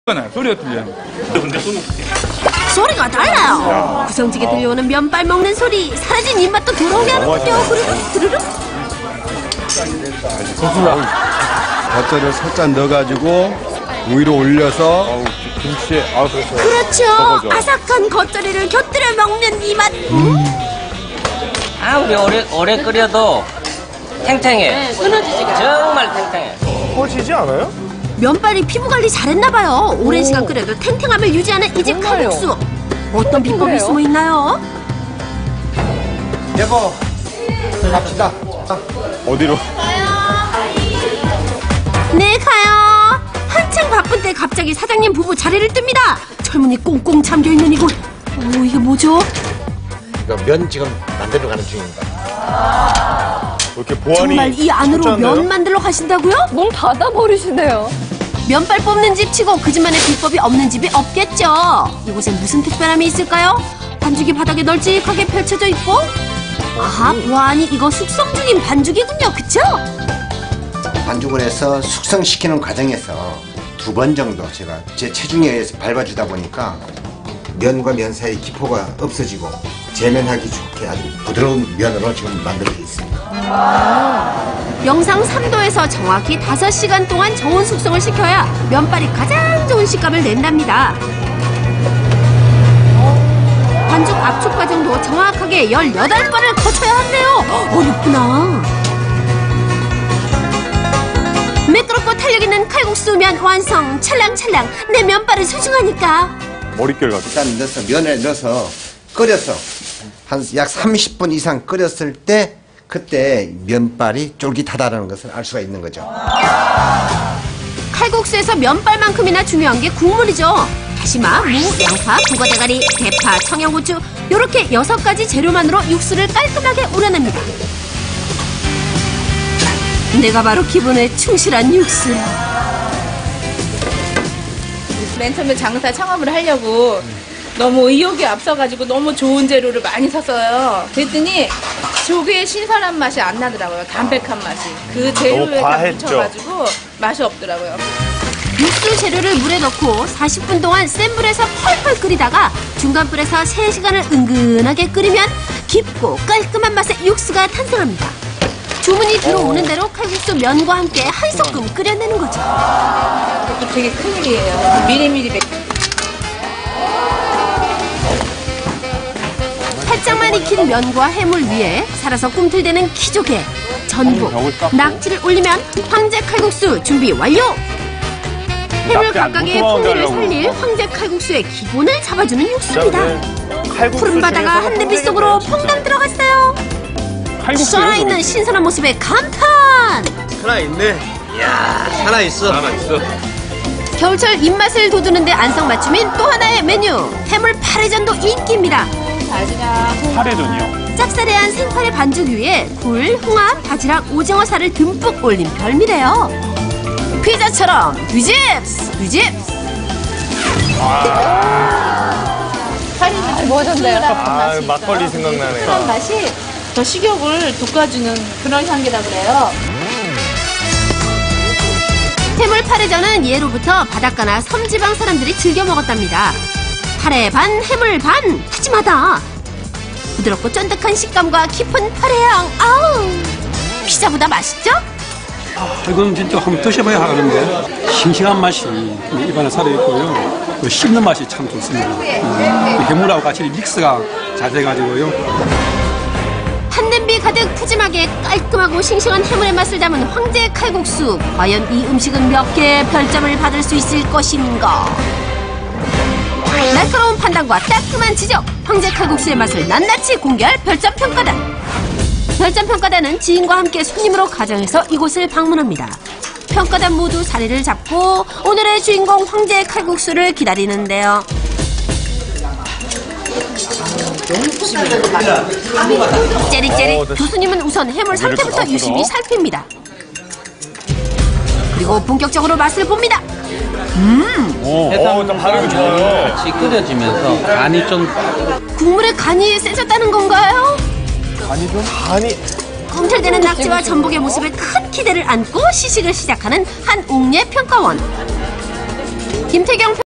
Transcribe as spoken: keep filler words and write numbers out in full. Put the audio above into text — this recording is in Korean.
소리가 들려요. 소리가 달라요. 구성지게 들려오는 면발 먹는 소리, 사라진 입맛도 들어오게 하는군요. 후루룩 후루룩. 겉절이를 살짝 넣어가지고 우위로 올려서 김치에 아 그렇죠. 그렇죠. 저거죠. 아삭한 겉절이를 곁들여 먹는 이 맛. 음. 아무리 오래, 오래 끓여도 탱탱해. 네, 끊어지지가. 정말 탱탱해. 꺼지지 않아요? 면발이 피부 관리 잘했나봐요. 오랜 시간 끓여도 탱탱함을 유지하는 이 집 칼국수. 어떤 비법이 숨어 있나요? 여보 갑시다. 어디로? 네, 가요. 한창 바쁜 때 갑자기 사장님 부부 자리를 뜹니다. 철문이 꽁꽁 잠겨있는 이곳. 오, 이게 뭐죠? 면 지금 만들어 가는 중입니다. 이렇게 보안이 정말 이 안으로 면 만들러 가신다고요? 문 닫아버리시네요. 면발 뽑는 집 치고 그 집만의 비법이 없는 집이 없겠죠. 이곳엔 무슨 특별함이 있을까요? 반죽이 바닥에 널찍하게 펼쳐져 있고, 아하, 보아하니 이거 숙성 중인 반죽이군요. 그쵸? 반죽을 해서 숙성시키는 과정에서 두 번 정도 제가 제 체중에 의해서 밟아주다 보니까 면과 면 사이 기포가 없어지고 제면하기 좋게 아주 부드러운 면으로 지금 만들어져 있습니다. 영상 삼 도에서 정확히 다섯 시간 동안 저온 숙성을 시켜야 면발이 가장 좋은 식감을 낸답니다. 반죽 압축 과정도 정확하게 열여덟 번을 거쳐야 한대요. 어렵구나. 매끄럽고 탄력 있는 칼국수 면 완성. 찰랑찰랑. 내 면발은 소중하니까. 머릿결 같아. 일단 넣어서 면에 넣어서 끓여서 한 약 삼십 분 이상 끓였을 때 그때 면발이 쫄깃하다는 것을 알 수가 있는 거죠. 칼국수에서 면발만큼이나 중요한 게 국물이죠. 다시마, 무, 양파, 북어대가리, 대파, 청양고추 이렇게 여섯 가지 재료만으로 육수를 깔끔하게 우려냅니다. 내가 바로 기본에 충실한 육수. 맨 처음에 장사 창업을 하려고 너무 의욕이 앞서가지고 너무 좋은 재료를 많이 샀어요. 그랬더니 조개의 신선한 맛이 안 나더라고요. 담백한 맛이. 그 재료에 다 묻혀가지고 맛이 없더라고요. 육수 재료를 물에 넣고 사십 분 동안 센 불에서 펄펄 끓이다가 중간 불에서 세 시간을 은근하게 끓이면 깊고 깔끔한 맛의 육수가 탄생합니다. 주문이 들어오는 대로 칼국수 면과 함께 한 소끔 끓여내는 거죠. 이것도 되게 큰일이에요. 미리미리 백... 살짝만 익힌 면과 해물 위에 살아서 꿈틀대는 키조개, 전복, 낙지를 올리면 황제 칼국수 준비 완료! 해물 각각의 풍미를 살릴 황제 칼국수의 기본을 잡아주는 육수입니다. 푸른 바다가 한대비 속으로 퐁당 들어갔어요. 살아있는 신선한 모습에 감탄! 살아있네. 이야, 살아있어. 살아있어. 겨울철 입맛을 돋우는데 안성맞춤인 또 하나의 메뉴, 해물 파래전도 인기입니다. 파래전이요? 짭짤한 생파래 반죽 위에 굴, 홍합, 바지락, 오징어 살을 듬뿍 올린 별미래요. 피자처럼 뷰집스! 뷰집스! 파리는 뭐던데요? 아, 막걸리 생각나네요. 그런 맛이 더 식욕을 돋궈주는 그런 향기라 그래요. 해물 파래전은 예로부터 바닷가나 섬지방 사람들이 즐겨 먹었답니다. 파래 반, 해물 반, 푸짐하다. 부드럽고 쫀득한 식감과 깊은 파래향, 아우! 피자보다 맛있죠? 아, 이건 진짜 한번 드셔봐야 하는데 싱싱한 맛이 입안에 살아있고요. 그 씹는 맛이 참 좋습니다. 음, 해물하고 같이 믹스가 잘 돼가지고요. 한 냄비 가득 푸짐하게 깔끔하고 싱싱한 해물의 맛을 담은 황제 칼국수. 과연 이 음식은 몇 개의 별점을 받을 수 있을 것인가? 날카로운 판단과 따끔한 지적, 황제 칼국수의 맛을 낱낱이 공개할 별점 평가단. 별점 평가단은 지인과 함께 손님으로 가정해서 이곳을 방문합니다. 평가단 모두 자리를 잡고 오늘의 주인공 황제 칼국수를 기다리는데요. 째릿째릿. 교수님은 우선 해물 상태부터 유심히 살핍니다. 그리고 본격적으로 맛을 봅니다. 음! 오, 어, 나 반응이 좋아요. 같이 끓여지면서 간이 좀 국물에 간이 세졌다는 건가요? 간이 좀? 간이 꿈틀대는 낙지와 전복의 모습에 큰 기대를 안고 시식을 시작하는 한 옥례 평가원. 김태경